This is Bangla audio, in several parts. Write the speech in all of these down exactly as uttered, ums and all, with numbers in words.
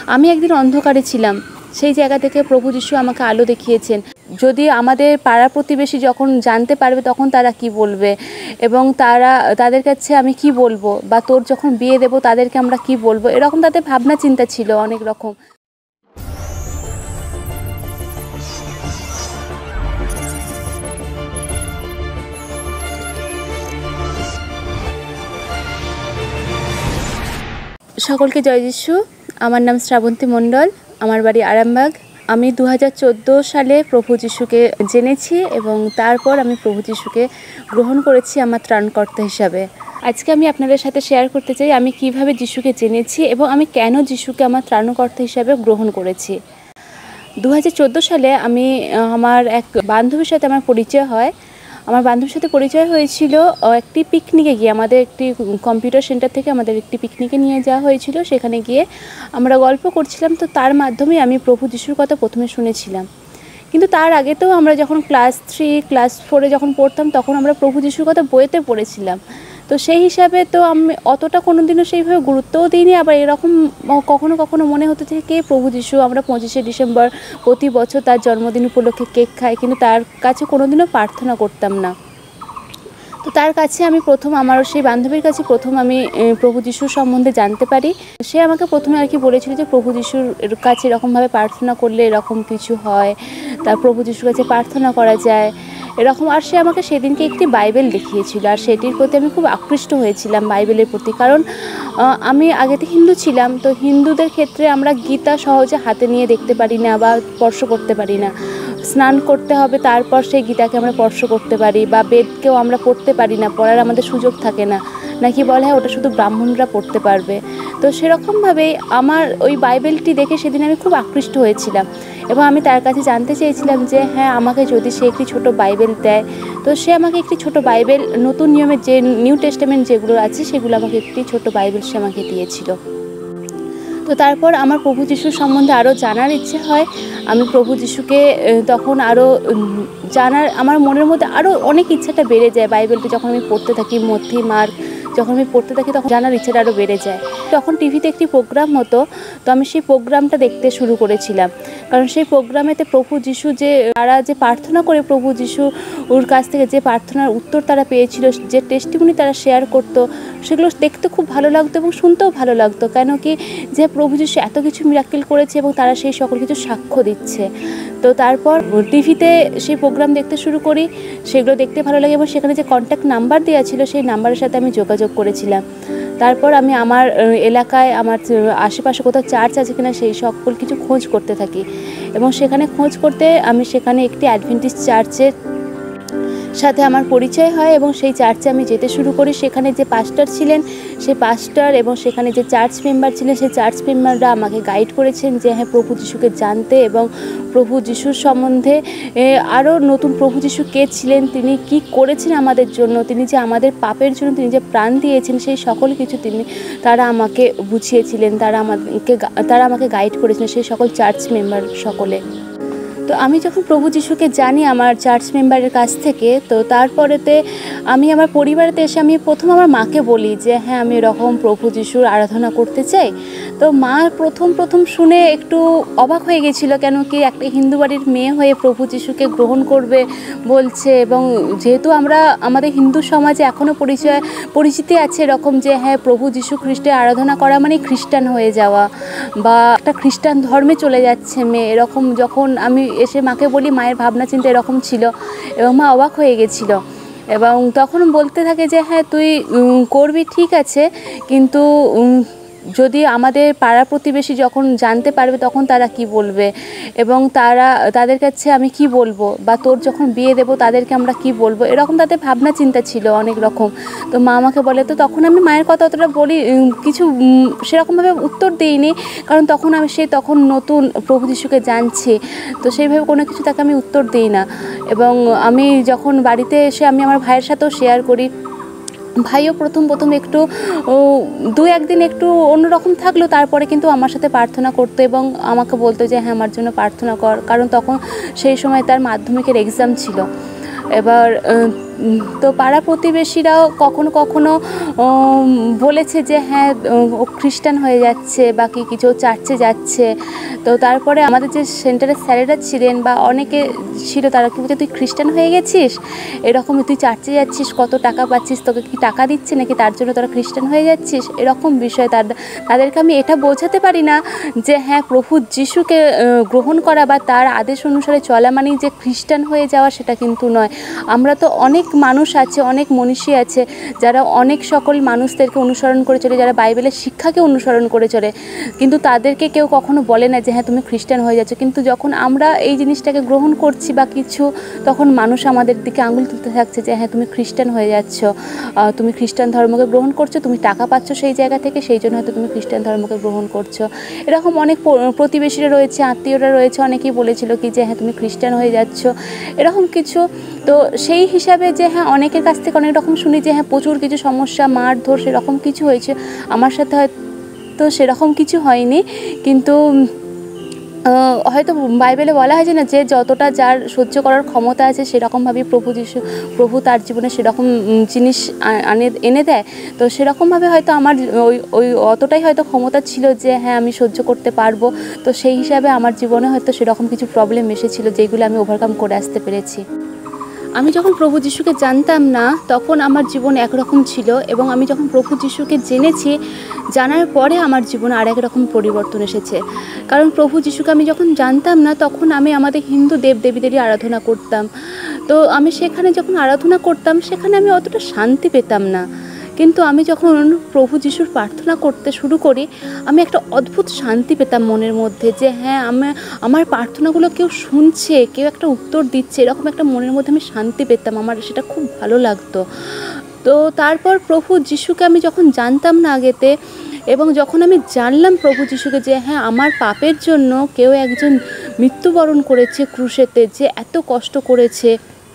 আমি একদিন অন্ধকারে ছিলাম, সেই জায়গা থেকে প্রভু যিশু আমাকে আলো দেখিয়েছেন। যদি আমাদের পাড়া প্রতিবেশী যখন জানতে পারবে তখন তারা কি বলবে, এবং তারা তাদের কাছে আমি কি বলবো, বা তোর যখন বিয়ে দেবো তাদেরকে আমরা কি বলবো, এরকম তাদের ভাবনা চিন্তা ছিল অনেক রকম। সকলকে জয় যিশু। আমার নাম শ্রাবন্তী মণ্ডল, আমার বাড়ি আরামবাগ। আমি দু হাজার চোদ্দো সালে প্রভু যিশুকে জেনেছি এবং তারপর আমি প্রভু যিশুকে গ্রহণ করেছি আমার ত্রাণকর্তা হিসাবে। আজকে আমি আপনাদের সাথে শেয়ার করতে চাই আমি কিভাবে যিশুকে জেনেছি এবং আমি কেন যিশুকে আমার ত্রাণকর্তা হিসাবে গ্রহণ করেছি। দু হাজার চোদ্দো সালে আমি আমার এক বান্ধবীর সাথে আমার পরিচয় হয়। আমার বান্ধবীর সাথে পরিচয় হয়েছিল একটি পিকনিকে গিয়ে। আমাদের একটি কম্পিউটার সেন্টার থেকে আমাদের একটি পিকনিকে নিয়ে যাওয়া হয়েছিল। সেখানে গিয়ে আমরা গল্প করছিলাম, তো তার মাধ্যমে আমি প্রভু যিশুর কথা প্রথমে শুনেছিলাম। কিন্তু তার আগে তো আমরা যখন ক্লাস থ্রি ক্লাস ফোরে যখন পড়তাম তখন আমরা প্রভু যিশুর কথা বইতে পড়েছিলাম। তো সেই হিসাবে তো আমি অতটা কোনো দিনও সেইভাবে গুরুত্বও দিইনি। আবার এরকম কখনো কখনো মনে হতে থাকে কে প্রভু যিশু, আমরা পঁচিশে ডিসেম্বর প্রতি বছর তার জন্মদিন উপলক্ষে কেক খাই, কিন্তু তার কাছে কোনো দিনও প্রার্থনা করতাম না। তো তার কাছে আমি প্রথম আমার সেই বান্ধবীর কাছে প্রথম আমি প্রভু যিশুর সম্বন্ধে জানতে পারি। সে আমাকে প্রথমে আর কি বলেছিল যে প্রভু যিশুর কাছে এরকমভাবে প্রার্থনা করলে এরকম কিছু হয়, তার প্রভু যিশুর কাছে প্রার্থনা করা যায় এরকম। আর সে আমাকে সেদিনকে একটি বাইবেল দেখিয়েছিল, আর সেটির প্রতি আমি খুব আকৃষ্ট হয়েছিলাম বাইবেলের প্রতি। কারণ আমি আগেতে হিন্দু ছিলাম, তো হিন্দুদের ক্ষেত্রে আমরা গীতা সহজে হাতে নিয়ে দেখতে পারি না বা স্পর্শ করতে পারি না। স্নান করতে হবে, তারপর সেই গীতাকে আমরা স্পর্শ করতে পারি, বা বেদকেও আমরা পড়তে পারি না, পড়ার আমাদের সুযোগ থাকে না, নাকি বলে হয় ওটা শুধু ব্রাহ্মণরা পড়তে পারবে। তো সেরকমভাবেই আমার ওই বাইবেলটি দেখে সেদিন আমি খুব আকৃষ্ট হয়েছিলাম এবং আমি তার কাছে জানতে চেয়েছিলাম যে হ্যাঁ আমাকে যদি সে একটি ছোট বাইবেল দেয়। তো সে আমাকে একটি ছোট বাইবেল, নতুন নিয়মের যে নিউ টেস্টামেন্ট যেগুলো আছে সেগুলো আমাকে একটি ছোট বাইবেল সে আমাকে দিয়েছিল। তো তারপর আমার প্রভু যিশুর সম্বন্ধে আরও জানার ইচ্ছে হয়। আমি প্রভু যিশুকে তখন আরও জানার আমার মনের মধ্যে আরও অনেক ইচ্ছাটা বেড়ে যায়। বাইবেলটা যখন আমি পড়তে থাকি, মথি মার্ক যখন আমি পড়তে থাকি তখন জানার ইচ্ছাটা আরও বেড়ে যায়। তখন টিভিতে একটি প্রোগ্রাম হতো, তো আমি সেই প্রোগ্রামটা দেখতে শুরু করেছিলাম। কারণ সেই প্রোগ্রামেতে প্রভু যিশু যে তারা যে প্রার্থনা করে প্রভু যিশু ওর কাছ থেকে যে প্রার্থনার উত্তর তারা পেয়েছিল, যে টেস্টিমনি তারা শেয়ার করতো, সেগুলো দেখতে খুব ভালো লাগতো এবং শুনতেও ভালো লাগতো। কেন কি যে প্রভু যিশু এত কিছু মিরাকেল করেছে এবং তারা সেই সকল কিছু সাক্ষ্য দিচ্ছে। তো তারপর টিভিতে সেই প্রোগ্রাম দেখতে শুরু করি, সেগুলো দেখতে ভালো লাগে এবং সেখানে যে কন্ট্যাক্ট নাম্বার দেওয়া ছিল সেই নাম্বারের সাথে আমি যোগাযোগ করেছিলাম। তারপর আমি আমার এলাকায় আমার আশেপাশে কোথাও চার্চ আছে কিনা সেই সকল কিছু খোঁজ করতে থাকি এবং সেখানে খোঁজ করতে আমি সেখানে একটি অ্যাডভেন্টিস্ট চার্চের সাথে আমার পরিচয় হয় এবং সেই চার্চে আমি যেতে শুরু করি। সেখানে যে পাস্টার ছিলেন সেই পাস্টার এবং সেখানে যে চার্চ মেম্বার ছিলেন সেই চার্চ মেম্বাররা আমাকে গাইড করেছেন যে হ্যাঁ প্রভু যিশুকে জানতে এবং প্রভু যিশুর সম্বন্ধে আরও নতুন প্রভু যিশু কে ছিলেন, তিনি কি করেছেন আমাদের জন্য, তিনি যে আমাদের পাপের জন্য তিনি যে প্রাণ দিয়েছেন সেই সকল কিছু তিনি তারা আমাকে বুঝিয়েছিলেন, তারা আমাকে তারা আমাকে গাইড করেছিলেন সেই সকল চার্চ মেম্বার সকলে। তো আমি যখন প্রভু যিশুকে জানি আমার চার্চ মেম্বারের কাছ থেকে, তো তারপরেতে আমি আমার পরিবারেতে এসে আমি প্রথম আমার মাকে বলি যে হ্যাঁ আমি এরকম প্রভু যিশুর আরাধনা করতে চাই। তো মা প্রথম প্রথম শুনে একটু অবাক হয়ে গেছিলো, কেন কি একটা হিন্দু বাড়ির মেয়ে হয়ে প্রভু যিশুকে গ্রহণ করবে বলছে। এবং যেহেতু আমরা আমাদের হিন্দু সমাজে এখনও পরিচয় পরিচিতি আছে এরকম যে হ্যাঁ প্রভু যিশু খ্রিস্টের আরাধনা করা মানে খ্রিস্টান হয়ে যাওয়া বা একটা খ্রিস্টান ধর্মে চলে যাচ্ছে মেয়ে, এরকম যখন আমি এসে মাকে বলি মায়ের ভাবনা চিন্তা এরকম ছিল এবং মা অবাক হয়ে গেছিলো এবং তখন বলতে থাকে যে হ্যাঁ তুই করবি ঠিক আছে, কিন্তু যদি আমাদের পাড়া প্রতিবেশী যখন জানতে পারবে তখন তারা কি বলবে, এবং তারা তাদের কাছে আমি কি বলবো, বা তোর যখন বিয়ে দেবো তাদেরকে আমরা কি বলবো, এরকম তাদের ভাবনা চিন্তা ছিল অনেক রকম। তো মা আমাকে বলে, তো তখন আমি মায়ের কথা অতটা বলি কিছু সেরকমভাবে উত্তর দিইনি, কারণ তখন আমি সে তখন নতুন প্রভু যিশুকে জানছি, তো সেইভাবে কোনো কিছু তাকে আমি উত্তর দিই না। এবং আমি যখন বাড়িতে এসে আমি আমার ভাইয়ের সাথেও শেয়ার করি, ভাইও প্রথম প্রথম একটু দু একদিন একটু অন্যরকম থাকলো, তারপরে কিন্তু আমার সাথে প্রার্থনা করতো এবং আমাকে বলতো যে হ্যাঁ আমার জন্য প্রার্থনা কর, কারণ তখন সেই সময় তার মাধ্যমিকের এক্সাম ছিল। এবার তো পাড়া প্রতিবেশীরাও কখনো কখনো বলেছে যে হ্যাঁ ও খ্রিস্টান হয়ে যাচ্ছে বা কি কিছু চার্চে যাচ্ছে। তো তারপরে আমাদের যে সেন্টারের স্যারেরা ছিলেন বা অনেকে ছিল, তারা কি বলছে তুই খ্রিস্টান হয়ে গেছিস, এরকম তুই চার্চে যাচ্ছিস, কত টাকা পাচ্ছিস, তোকে কি টাকা দিচ্ছে নাকি তার জন্য তোরা খ্রিস্টান হয়ে যাচ্ছিস, এরকম বিষয়। তার তাদেরকে আমি এটা বোঝাতে পারি না যে হ্যাঁ প্রভু যিশুকে গ্রহণ করা বা তার আদেশ অনুসারে চলা মানেই যে খ্রিস্টান হয়ে যাওয়া, সেটা কিন্তু নয়। আমরা তো অনেক মানুষ আছে, অনেক মনীষী আছে যারা অনেক সকল মানুষদেরকে অনুসরণ করে চলে, যারা বাইবেলের শিক্ষাকে অনুসরণ করে চলে, কিন্তু তাদেরকে কেউ কখনো বলে না যে হ্যাঁ তুমি খ্রিস্টান হয়ে যাচ্ছ। কিন্তু যখন আমরা এই জিনিসটাকে গ্রহণ করছি বা কিছু, তখন মানুষ আমাদের দিকে আঙুল তুলতে থাকছে যে হ্যাঁ তুমি খ্রিস্টান হয়ে যাচ্ছ, তুমি খ্রিস্টান ধর্মকে গ্রহণ করছো, তুমি টাকা পাচ্ছ সেই জায়গা থেকে, সেই জন্য হয়তো তুমি খ্রিস্টান ধর্মকে গ্রহণ করছো। এরকম অনেক প্রতিবেশীরা রয়েছে, আত্মীয়রা রয়েছে, অনেকেই বলেছিল কি যে হ্যাঁ তুমি খ্রিস্টান হয়ে যাচ্ছ, এরকম কিছু। তো সেই হিসাবে যে হ্যাঁ অনেকের কাছ থেকে অনেক রকম শুনি যে হ্যাঁ প্রচুর কিছু সমস্যা, মারধর সেরকম কিছু হয়েছে। আমার সাথে হয়তো সেরকম কিছু হয়নি, কিন্তু হয়তো বাইবেলে বলা হয়েছে না যে যতটা যার সহ্য করার ক্ষমতা আছে সেরকমভাবেই প্রভু যিশু প্রভু তার জীবনে সেরকম জিনিস আনে এনে দেয়। তো সেরকমভাবে হয়তো আমার ওই ওই অতটাই হয়তো ক্ষমতা ছিল যে হ্যাঁ আমি সহ্য করতে পারবো। তো সেই হিসাবে আমার জীবনে হয়তো সেরকম কিছু প্রবলেম এসেছিলো যেগুলো আমি ওভারকাম করে আসতে পেরেছি। আমি যখন প্রভু যিশুকে জানতাম না তখন আমার জীবন একরকম ছিল, এবং আমি যখন প্রভু যিশুকে জেনেছি, জানার পরে আমার জীবনে আর এক রকম পরিবর্তন এসেছে। কারণ প্রভু যিশুকে আমি যখন জানতাম না তখন আমি আমাদের হিন্দু দেবদেবীদেরই আরাধনা করতাম। তো আমি সেখানে যখন আরাধনা করতাম সেখানে আমি অতটা শান্তি পেতাম না। কিন্তু আমি যখন প্রভু যিশুর প্রার্থনা করতে শুরু করি, আমি একটা অদ্ভুত শান্তি পেতাম মনের মধ্যে যে হ্যাঁ আমি আমার প্রার্থনাগুলো কেউ শুনছে, কেউ একটা উত্তর দিচ্ছে, এরকম একটা মনের মধ্যে আমি শান্তি পেতাম, আমার সেটা খুব ভালো লাগতো। তো তারপর প্রভু যিশুকে আমি যখন জানতাম না আগেতে, এবং যখন আমি জানলাম প্রভু যিশুকে যে হ্যাঁ আমার পাপের জন্য কেউ একজন মৃত্যুবরণ করেছে ক্রুশেতে, যে এত কষ্ট করেছে,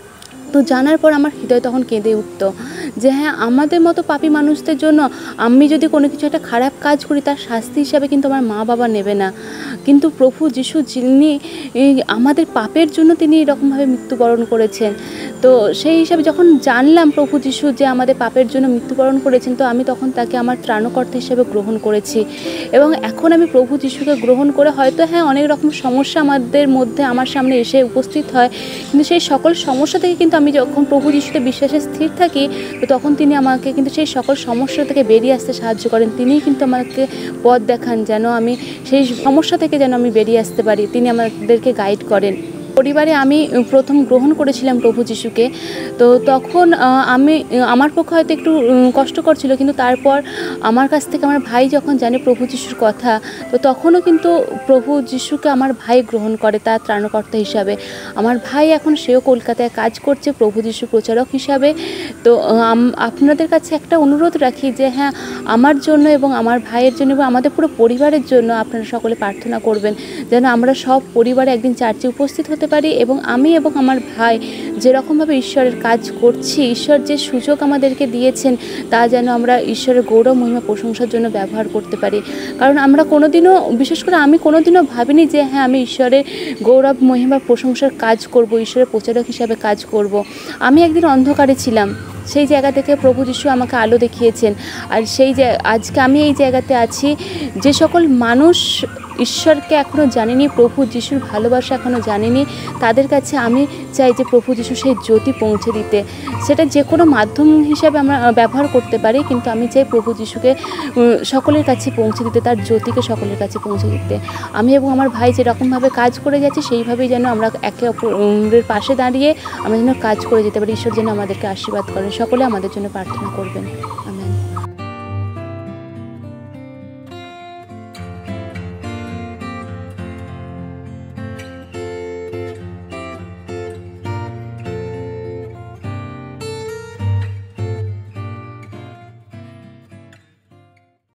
তো জানার পর আমার হৃদয় তখন কেঁদে উঠত যে হ্যাঁ আমাদের মতো পাপী মানুষদের জন্য আমি যদি কোনো কিছু একটা খারাপ কাজ করি তার শাস্তি হিসাবে কিন্তু আমার মা বাবা নেবে না, কিন্তু প্রভু যিশু যিনি আমাদের পাপের জন্য তিনি এরকমভাবে মৃত্যুবরণ করেছেন। তো সেই হিসাবে যখন জানলাম প্রভু যিশু যে আমাদের পাপের জন্য মৃত্যুবরণ করেছেন, তো আমি তখন তাকে আমার ত্রাণকর্তা হিসেবে গ্রহণ করেছি। এবং এখন আমি প্রভু যিশুকে গ্রহণ করে হয়তো হ্যাঁ অনেক রকম সমস্যা আমাদের মধ্যে আমার সামনে এসে উপস্থিত হয়, কিন্তু সেই সকল সমস্যা থেকে কিন্তু আমি যখন প্রভু যিশুতে বিশ্বাসে স্থির থাকি, তো তখন তিনি আমাকে কিন্তু সেই সকল সমস্যা থেকে বেরিয়ে আসতে সাহায্য করেন। তিনিই কিন্তু আমাকে পথ দেখান যেন আমি সেই সমস্যা থেকে যেন আমি বেরিয়ে আসতে পারি, তিনি আমাদেরকে গাইড করেন। পরিবারে আমি প্রথম গ্রহণ করেছিলাম প্রভু যিশুকে, তো তখন আমি আমার পক্ষে হয়তো একটু কষ্টকর ছিল, কিন্তু তারপর আমার কাছ থেকে আমার ভাই যখন জানে প্রভু যিশুর কথা, তো তখনও কিন্তু প্রভু যিশুকে আমার ভাই গ্রহণ করে তার ত্রাণকর্তা হিসাবে। আমার ভাই এখন সেও কলকাতায় কাজ করছে প্রভু যিশু প্রচারক হিসাবে। তো আপনাদের কাছে একটা অনুরোধ রাখি যে হ্যাঁ আমার জন্য এবং আমার ভাইয়ের জন্য এবং আমাদের পুরো পরিবারের জন্য আপনারা সকলে প্রার্থনা করবেন যেন আমরা সব পরিবারে একদিন চার্চে উপস্থিত হতে পারি, এবং আমি এবং আমার ভাই যেরকমভাবে ঈশ্বরের কাজ করছি, ঈশ্বর যে সুযোগ আমাদেরকে দিয়েছেন তা যেন আমরা ঈশ্বরের গৌরব মহিমা প্রশংসার জন্য ব্যবহার করতে পারি। কারণ আমরা কোনোদিনও, বিশেষ করে আমি কোনোদিনও ভাবিনি যে হ্যাঁ আমি ঈশ্বরের গৌরব মহিমা প্রশংসার কাজ করব, ঈশ্বরের প্রচারক হিসাবে কাজ করব। আমি একদিন অন্ধকারে ছিলাম, সেই জায়গা থেকে প্রভু যিশু আমাকে আলো দেখিয়েছেন। আর সেই আজকে আমি এই জায়গাতে আছি, যে সকল মানুষ ঈশ্বরকে এখনও জানেনি, প্রভু যিশুর ভালোবাসা এখনও জানেনি, তাদের কাছে আমি চাই যে প্রভু যিশু সেই জ্যোতি পৌঁছে দিতে। সেটা যে কোনো মাধ্যম হিসাবে আমরা ব্যবহার করতে পারি, কিন্তু আমি চাই প্রভু যিশুকে সকলের কাছে পৌঁছে দিতে, তার জ্যোতিকে সকলের কাছে পৌঁছে দিতে। আমি এবং আমার ভাই যেরকমভাবে কাজ করে যাচ্ছি সেইভাবেই যেন আমরা একে অপরের পাশে দাঁড়িয়ে আমরা যেন কাজ করে যেতে পারি। ঈশ্বর যেন আমাদেরকে আশীর্বাদ করেন। সকলে আমাদের জন্য প্রার্থনা করবেন। আমেন।